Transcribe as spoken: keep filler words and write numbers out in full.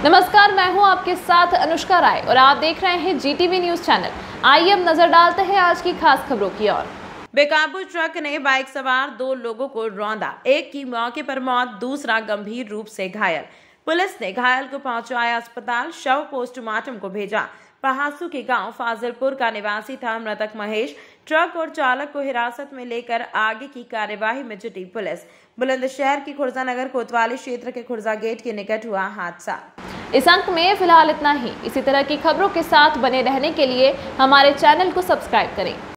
नमस्कार, मैं हूं आपके साथ अनुष्का राय और आप देख रहे हैं जीटीवी न्यूज चैनल। आइए अब नजर डालते हैं आज की खास खबरों की ओर। बेकाबू ट्रक ने बाइक सवार दो लोगों को रौंदा, एक की मौके पर मौत, दूसरा गंभीर रूप से घायल। पुलिस ने घायल को पहुंचाया अस्पताल, शव पोस्टमार्टम को भेजा। पहासू के गांव फाजिलपुर का निवासी था मृतक महेश। ट्रक और चालक को हिरासत में लेकर आगे की कार्यवाही में जुटी पुलिस। बुलंदशहर की खुर्जानगर कोतवाली क्षेत्र के खुर्जा गेट के निकट हुआ हादसा। इस अंक में फिलहाल इतना ही। इसी तरह की खबरों के साथ बने रहने के लिए हमारे चैनल को सब्सक्राइब करें।